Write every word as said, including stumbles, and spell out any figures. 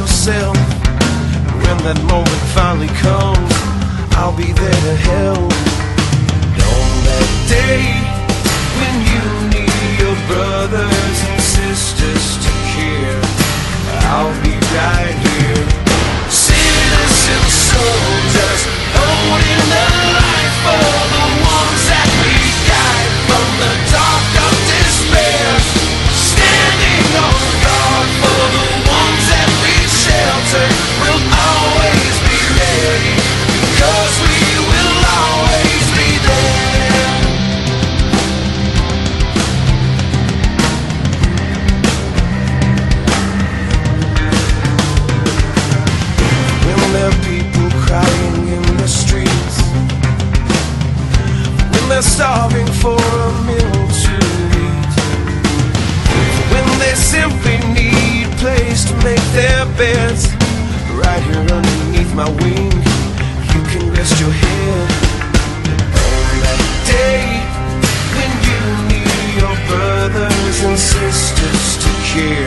yourself. When that moment finally comes, I'll be there to help. On that day when you need your brothers and sisters to care, I'll be right here. Citizen soldiers, holding the light for the ones that we guide from the dark of despair. Standing on guard for the ones that we shelter. We'll always be ready, 'cause we will always be there. When there are people crying in the streets, when they're starving for a meal to eat, when they simply need a place to make their beds, right here underneath my wing, you can rest your head. On that day when you need your brothers and sisters to care,